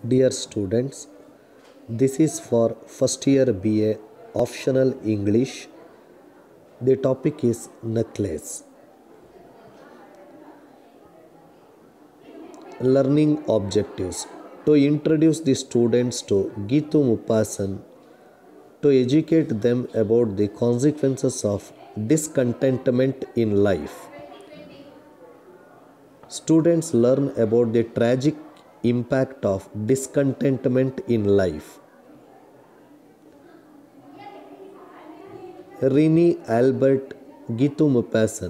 Dear students, this is for first year BA optional English. The topic is necklace. Learning objectives. To introduce the students to Gitu Mupasan, to educate them about the consequences of discontentment in life. Students learn about the tragic impact of discontentment in life. René Albert Gitu Maupassant,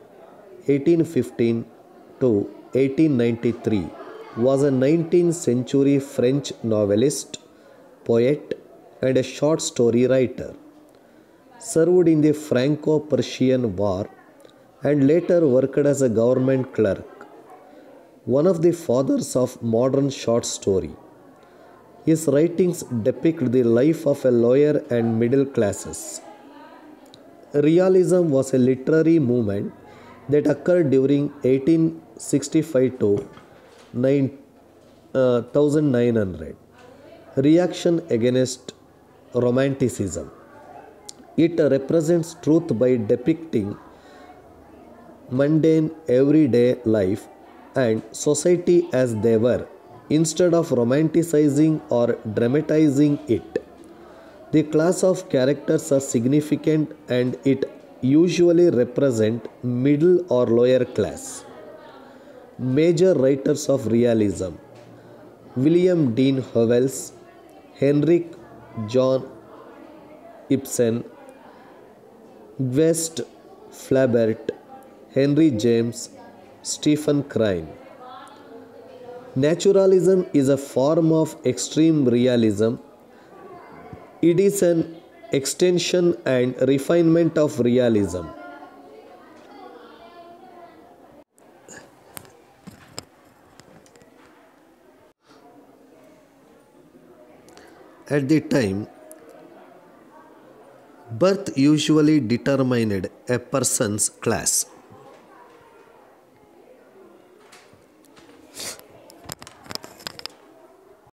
1815 to 1893, was a 19th century French novelist, poet, and a short story writer. Served in the Franco-Prussian War and later worked as a government clerk. One of the fathers of modern short story. His writings depict the life of a lawyer and middle classes. Realism was a literary movement that occurred during 1865 to 1900. Reaction against Romanticism. It represents truth by depicting mundane everyday life and society as they were, instead of romanticizing or dramatizing it. The class of characters are significant and it usually represent middle or lower class. Major writers of realism: William Dean Howells, Henrik John Ibsen, Gust Flaubert, Henry James, Stephen Crane. Naturalism is a form of extreme realism. It is an extension and refinement of realism. At the time, birth usually determined a person's class.